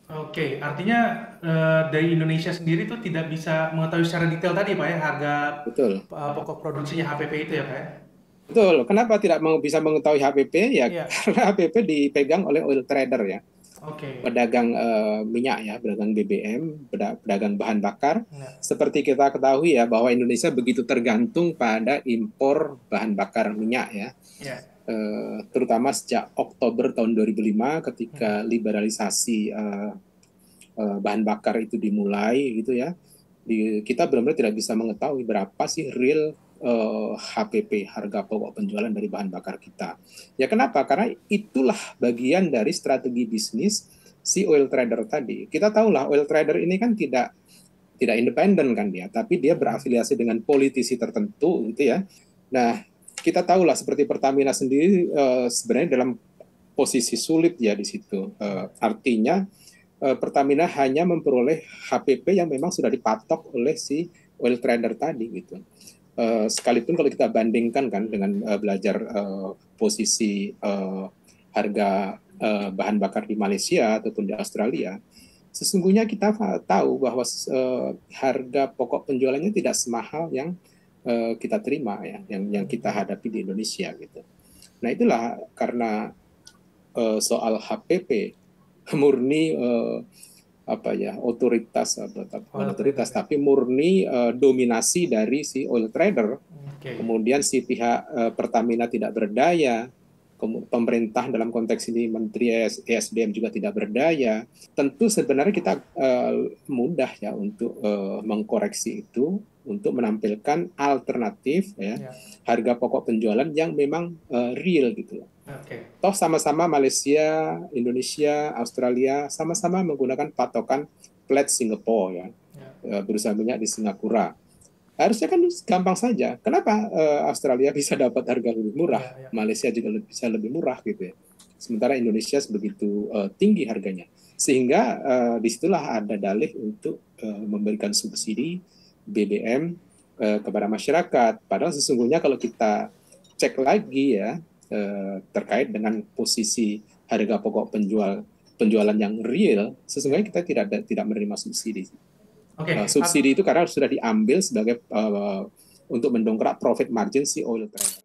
Oke, artinya dari Indonesia sendiri tuh tidak bisa mengetahui secara detail tadi Pak ya harga Betul. pokok produksinya HPP itu ya Pak ya? Betul. Kenapa tidak bisa mengetahui HPP? Ya Iya. karena HPP dipegang oleh oil trader ya, Oke. pedagang minyak ya, pedagang BBM, pedagang bahan bakar. Nah, Seperti kita ketahui ya bahwa Indonesia begitu tergantung pada impor bahan bakar minyak ya. ya. Terutama sejak Oktober tahun 2005 ketika Mhm. liberalisasi bahan bakar itu dimulai gitu ya. Kita benar-benar tidak bisa mengetahui berapa sih real HPP, harga pokok penjualan dari bahan bakar kita. Ya kenapa? Karena itulah bagian dari strategi bisnis si oil trader tadi. Kita tahulah oil trader ini kan tidak independen kan dia, tapi dia Mhm. berafiliasi dengan politisi tertentu gitu ya. Nah, kita tahulah seperti Pertamina sendiri sebenarnya dalam posisi sulit ya di situ. Artinya Pertamina hanya memperoleh HPP yang memang sudah dipatok oleh si oil trader tadi gitu. Sekalipun kalau kita bandingkan kan dengan belajar posisi harga bahan bakar di Malaysia ataupun di Australia, sesungguhnya kita tahu bahwa harga pokok penjualannya tidak semahal yang kita terima ya, yang kita Oke. hadapi di Indonesia gitu. Nah itulah karena soal HPP murni apa ya otoritas atau bukan Oil trader otoritas ya. tapi murni dominasi dari si oil trader. Oke. Kemudian si pihak Pertamina tidak berdaya, pemerintah dalam konteks ini Menteri ESDM juga tidak berdaya. Tentu sebenarnya kita mudah ya untuk mengkoreksi itu, untuk menampilkan alternatif ya Ya. harga pokok penjualan yang memang real gitu. Oke. Toh sama-sama Malaysia, Indonesia, Australia sama-sama menggunakan patokan plat Singapore ya, Ya. berusaha minyak di Singapura. Harusnya kan gampang saja. Kenapa Australia bisa dapat harga lebih murah, Ya. Ya. Malaysia juga bisa lebih murah gitu ya. Sementara Indonesia sebegitu tinggi harganya. Sehingga disitulah ada dalih untuk memberikan subsidi BBM kepada masyarakat. Padahal sesungguhnya kalau kita cek lagi ya terkait dengan posisi harga pokok penjualan yang real, Ya. sesungguhnya kita tidak menerima subsidi. Oke. Subsidi itu karena sudah diambil sebagai untuk mendongkrak profit margin si oil trader.